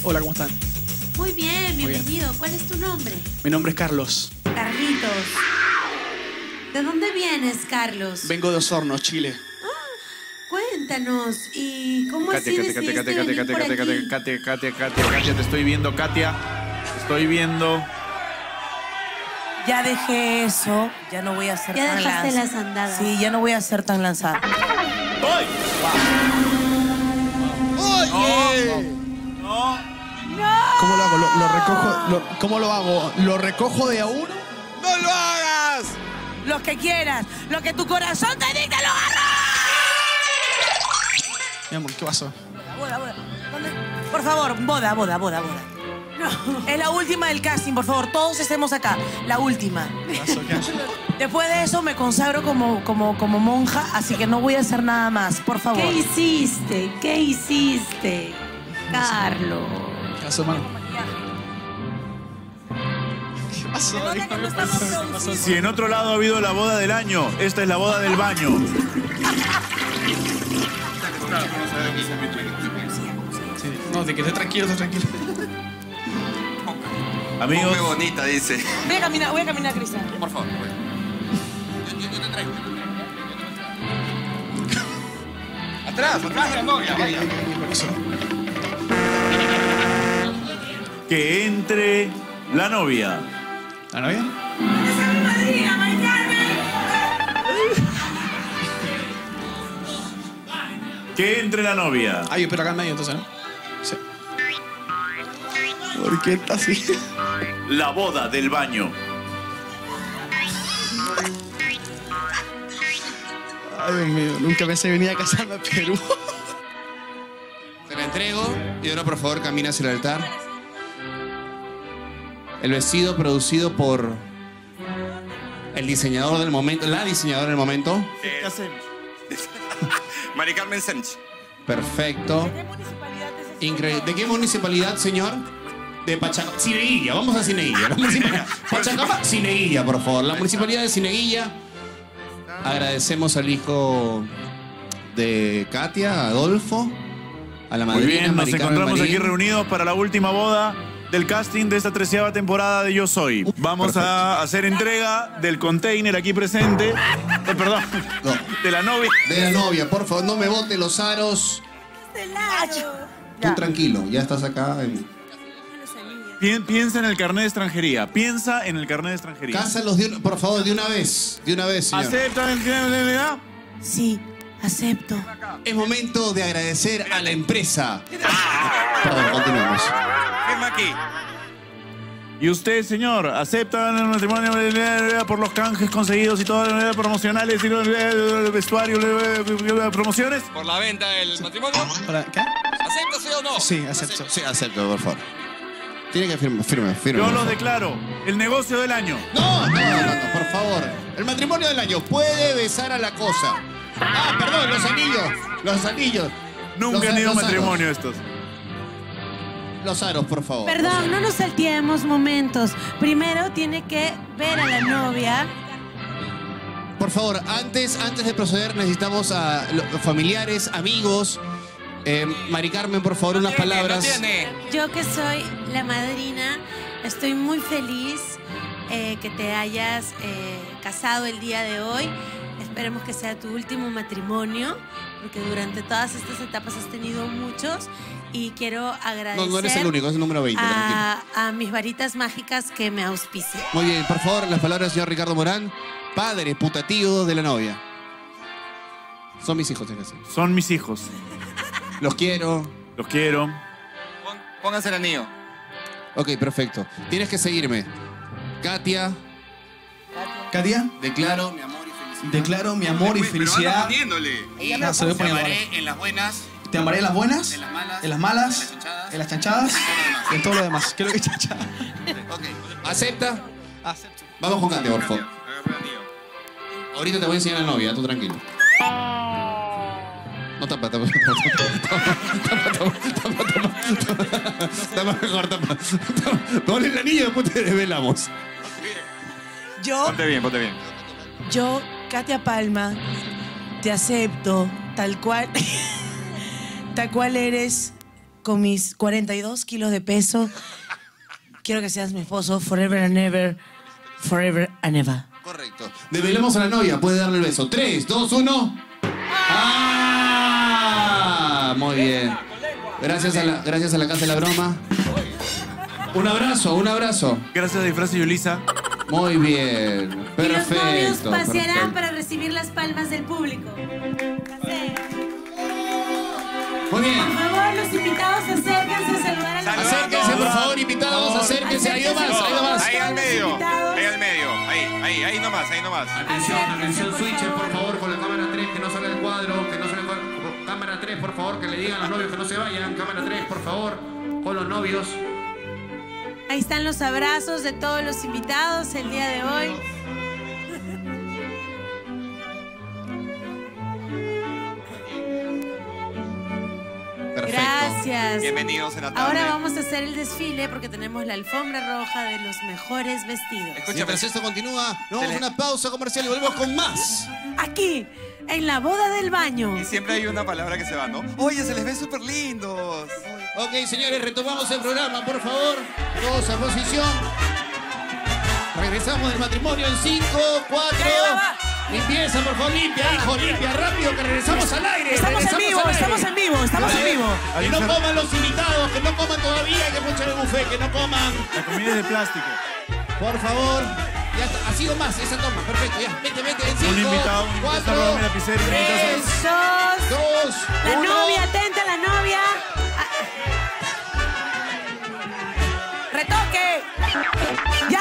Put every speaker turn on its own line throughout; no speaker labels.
Hola, ¿cómo están?
Muy bien, bienvenido. ¿Cuál es tu nombre?
Mi nombre es Carlos.
Carlitos. ¿De dónde vienes, Carlos?
Vengo de Osorno, Chile.
Cuéntanos, ¿y cómo así decidiste venir por aquí?
Katia, te estoy viendo, Katia. Te estoy viendo.
Ya dejé eso, ya no voy a ser
Ya
tan
dejaste
lanzada.
las andadas.
Sí, ya no voy a ser tan lanzada.
¡Voy!
¡Oye!
No.
¿Cómo lo hago? ¿Lo recojo? ¿Cómo lo hago? ¿Lo recojo de a uno?
¡No lo hagas!
Lo que quieras, lo que tu corazón te dicta, lo agarras.
Mi amor, ¿qué pasó?
Boda. ¿Dónde? Por favor, boda. No. Es la última del casting, por favor. Todos estemos acá. La última.
¿Qué pasó? ¿Qué pasó?
Después de eso me consagro como monja, así que no voy a hacer nada más, por favor.
¿Qué hiciste? ¿Qué hiciste? Carlos.
¿Qué pasó, hermano? ¿Qué pasó?
Perdona que no estamos producidos.
Si en otro lado ha habido la boda del año, esta es la boda del baño.
Sí, no, de que esté tranquilo,
Amigos,
Muy bonita, dice.
Voy a caminar, Cristian.
Por favor. Yo te traigo. Atrás de la novia. Vaya.
que entre la novia.
¿La novia?
Que entre la novia.
Ah, yo espero acá en medio, entonces, ¿no? Sí. ¿Por qué está así?
La boda del baño.
Ay, Dios mío, nunca pensé venir a casarme a Perú.
Te la entrego y ahora por favor camina hacia el altar. El vestido producido por el diseñador del momento, la diseñadora del momento.
Mari Carmen Sánchez.
Perfecto. Increíble. ¿De qué municipalidad, señor? De Pachacamac. Cineguilla, vamos a Cineguilla. Pachacamac, Cineguilla, por favor. La municipalidad de Cineguilla. Agradecemos al hijo de Katia, Adolfo, a la
Muy
madrina
bien, nos
Mari Carmen
encontramos
Marín.
aquí reunidos para la última boda del casting de esta 13ª temporada de Yo Soy. Vamos a hacer entrega del container aquí presente. Perdón,
No.
de la novia.
De la novia, por favor, no me bote los aros. Tú tranquilo, ya estás acá.
Piensa en el carnet de extranjería. Piensa en el carnet de extranjería.
Cásalos, por favor, de una vez. De una vez, señor.
¿Aceptan el carnet de extranjería?
Sí, acepto.
Es momento de agradecer a la empresa. Perdón, continuamos.
Firma aquí.
¿Y usted, señor, aceptan el matrimonio por los canjes conseguidos y todas las promocionales y el vestuario, promociones?
Por la venta del matrimonio.
¿Qué?
¿Acepta sí o no?
Sí, acepto.
Sí, acepto, por favor. Tiene que firme.
Yo
por
los
favor.
declaro el negocio del año.
No, por favor. El matrimonio del año puede besar a la cosa. Ah, perdón, los anillos. Los anillos.
Nunca han ido a matrimonio estos.
Los aros, por favor.
Perdón, no nos salteemos momentos. Primero tiene que ver a la novia.
Por favor, antes de proceder necesitamos a los familiares, amigos. Mari Carmen, por favor, unas palabras.
Yo que soy la madrina, estoy muy feliz que te hayas casado el día de hoy. Esperemos que sea tu último matrimonio, porque durante todas estas etapas has tenido muchos. Y quiero agradecer
No eres el único, es el número 20.
a mis varitas mágicas que me auspician.
Muy bien, por favor, las palabras del señor Ricardo Morán, padre putativo de la novia. Son mis hijos, déjase.
Son mis hijos.
Los quiero.
Los quiero.
Pónganse el anillo.
Ok, perfecto. Tienes que seguirme. Katia,
¿Katia?
declaro mi amor y felicidad.
Declaro mi amor y felicidad.
poniéndole.
Y
Ah, se lo voy
te
poniendo,
amaré
vale.
en las buenas,
Te amaré en las buenas,
en las malas,
en las malas,
en las chanchadas.
en las chanchadas y en todo lo demás. ¿Qué es lo que chanchada?
Ok. ¿Acepta?
Acepto.
Vamos con Katia, por favor. Ahorita te voy a enseñar a la novia, tú tranquilo. No, tapa. Tapa mejor, tapa. Ponle el anillo y después te revelamos.
Ponte bien, ponte bien.
Yo, Katia Palma, te acepto tal cual eres, con mis 42 kilos de peso, quiero que seas mi esposo forever and ever, forever and ever.
Correcto. Develemos a la novia, puede darle el beso. 3, 2, 1. ¡Ah! Muy bien. Gracias a la Casa de la Broma. Un abrazo, un abrazo.
Gracias a Disfraz y Yulisa.
Muy bien. Perfecto.
Y los novios pasearán
perfecto.
para recibir las palmas del público.
Muy bien.
Por favor, los invitados acérquense a saludar a la
Acérquense, por favor, invitados, acérquense. Ahí nomás, ahí nomás.
Ahí al medio.
invitados.
Ahí al medio. Ahí nomás, ahí nomás.
Atención, switcher, por favor, con la cámara 3, que no sale el cuadro, que no sale el cuadro. Cámara 3, por favor, que le digan a los novios que no se vayan. Cámara 3, por favor, con los novios.
Ahí están los abrazos de todos los invitados el día de hoy.
Perfecto.
Gracias.
Bienvenidos en la tarde.
Ahora vamos a hacer el desfile porque tenemos la alfombra roja de los mejores vestidos.
Escúchame,
Mientras esto continúa, nos vamos a una pausa comercial y volvemos con más.
Aquí, en la boda del baño.
y siempre hay una palabra que se va, ¿no? Oye, se les ve súper lindos.
Ok, señores, retomamos el programa, por favor. Todos a posición. Regresamos del matrimonio en 5, 4. Limpieza, por favor, limpia, hijo, limpia, rápido, que regresamos al aire.
Estamos en vivo, estamos en vivo, estamos en vivo.
Que no coman los invitados, que no coman todavía, hay que poner el buffet, que no coman.
La comida es de plástico.
Por favor. Ya está, ha sido más esa toma, perfecto, ya. Vete, en 5,
Un invitado, un
4,
invitado, un lapicero, un
3,
Sos
2,
la
1.
novia, atenta a la novia.
¡Retoque! ¡Ya!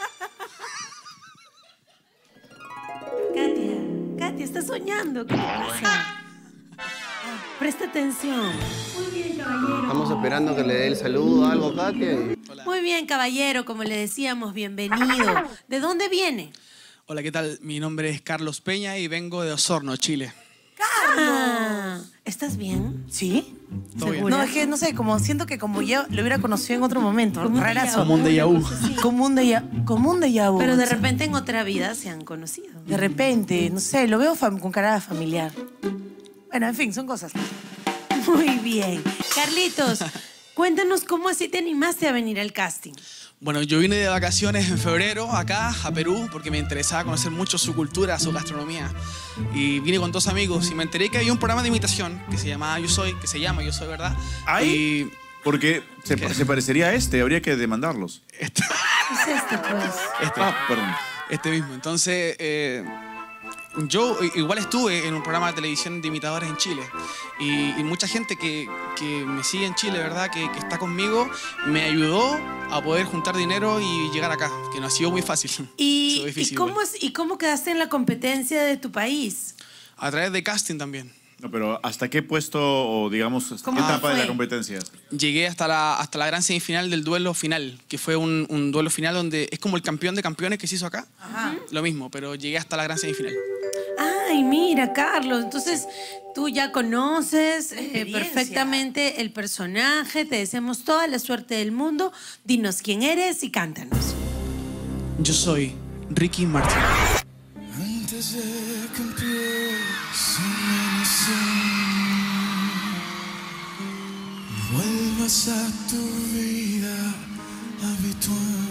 Katia, estás soñando. ¿Qué pasa? Presta atención.
Estamos esperando que le dé el saludo o algo, Katia.
Muy bien, caballero, como le decíamos, bienvenido. ¿De dónde viene?
Hola, ¿qué tal? Mi nombre es Carlos Peña y vengo de Osorno, Chile.
¿Estás bien?
¿Sí?
Todo bien.
No, es que no sé, como siento que como yo lo hubiera conocido en otro momento.
Como un
Rarazo.
Como un déjà vu.
Como un déjà vu.
Pero de repente en otra vida se han conocido.
De repente, no sé, lo veo con cara familiar. Bueno, en fin, son cosas.
Muy bien. Carlitos, cuéntanos cómo así te animaste a venir al casting.
Bueno, yo vine de vacaciones en febrero acá, a Perú, porque me interesaba conocer mucho su cultura, su gastronomía. Y vine con 2 amigos y me enteré que había un programa de imitación que se llama Yo Soy, ¿verdad?
¿Ay?
Y
Porque se parecería a este, habría que demandarlos.
este,
¿Qué es esto, pues?
Perdón.
este mismo. Entonces, yo igual estuve en un programa de televisión de imitadores en Chile. Y mucha gente que me sigue en Chile, ¿verdad? Que está conmigo, me ayudó a poder juntar dinero y llegar acá, que no ha sido muy fácil. Ha sido
¿Y
difícil
cómo,
igual.
¿Y cómo quedaste en la competencia de tu país?
A través de casting también.
No, pero ¿hasta qué puesto o digamos hasta
¿Cómo
qué etapa de
fue?
la competencia?
Llegué hasta la gran semifinal del duelo final, que fue un duelo final donde es como el campeón de campeones que se hizo acá. Lo mismo, pero llegué hasta la gran semifinal.
Ay, mira, Carlos, entonces tú ya conoces
Experiencia.
perfectamente el personaje, te deseamos toda la suerte del mundo. Dinos quién eres y cántanos.
Yo soy Ricky Martin.
Antes de que empiece a amanecer, vuelvas a tu vida habitual.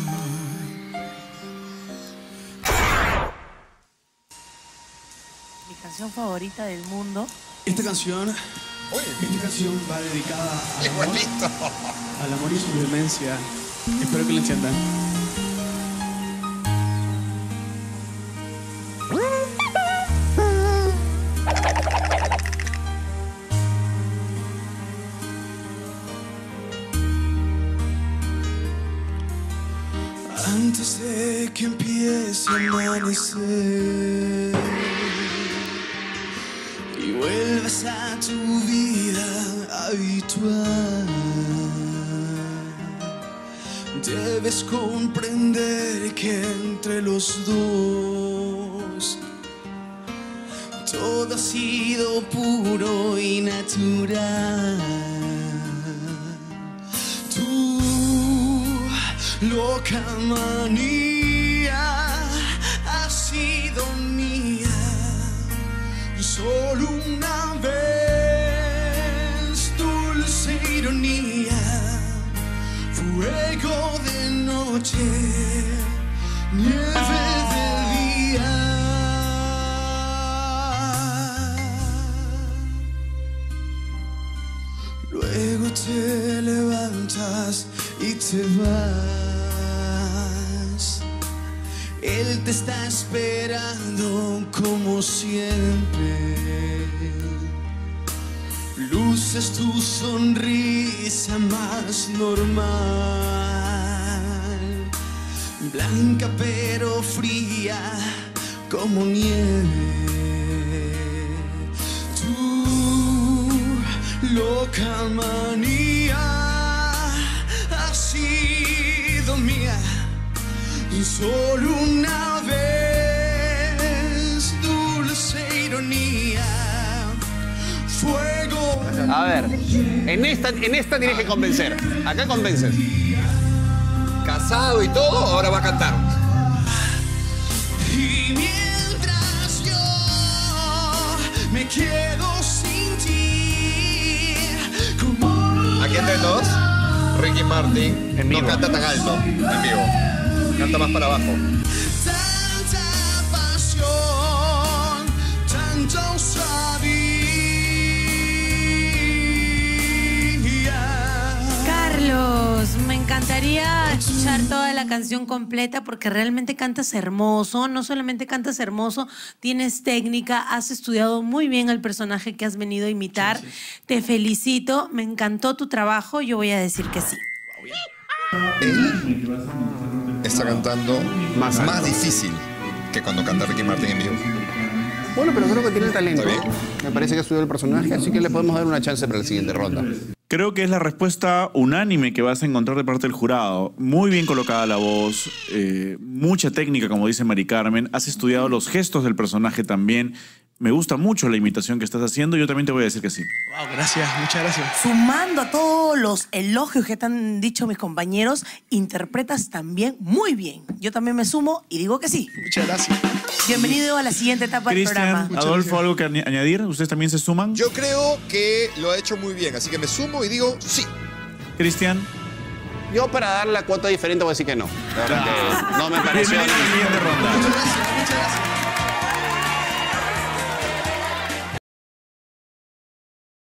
Mi canción favorita del mundo.
Esta canción va dedicada al amor y su violencia. Espero que lo entiendan.
Antes de que empiece a amanecer y vuelvas a tu vida habitual, debes comprender que entre los dos todo ha sido puro y natural. Tú, loca manía, ha sido mía solo una vez. Dulce ironía ironía, fuego de noche, nieve de día. Luego te levantas y te vas. Él te está esperando como siempre. Luces tu sonrisa más normal, blanca pero fría como nieve. Tu loca manía ha sido mía solo una vez, dulce ironía, fuego.
A ver, en esta tienes que convencer. Acá convences.
Casado y todo, ahora va a cantar.
Y mientras yo me quedo sin ti, como
Aquí entre todos, Ricky Martin
En vivo.
no canta tan alto en vivo. Canta más para abajo.
tanta pasión, tanto sabía.
Carlos, me encantaría escuchar toda la canción completa porque realmente cantas hermoso. No solamente cantas hermoso, tienes técnica, has estudiado muy bien al personaje que has venido a imitar. Te felicito, me encantó tu trabajo. Yo voy a decir que sí.
Él está cantando
Más alto.
más difícil que cuando canta Ricky Martin en vivo.
Bueno, pero creo que tiene el talento.
¿Está bien?
Me parece que ha estudiado el personaje, así que le podemos dar una chance para la siguiente ronda.
Creo que es la respuesta unánime que vas a encontrar de parte del jurado. Muy bien colocada la voz, mucha técnica, como dice Mari Carmen. Has estudiado los gestos del personaje también. Me gusta mucho la imitación que estás haciendo. Yo también te voy a decir que sí.
Wow, gracias, muchas gracias.
Sumando a todos los elogios que te han dicho mis compañeros, interpretas también muy bien. Yo también me sumo y digo que sí.
Muchas gracias.
Bienvenido a la siguiente etapa del
Cristian,
programa.
Adolfo, ¿algo que añadir? ¿Ustedes también se suman?
Yo creo que lo ha hecho muy bien, así que me sumo y digo sí.
Cristian.
Yo para dar la cuota diferente voy a decir que no. La verdad que no me pareció.
Bienvenido a la siguiente ronda.
Muchas gracias, muchas gracias.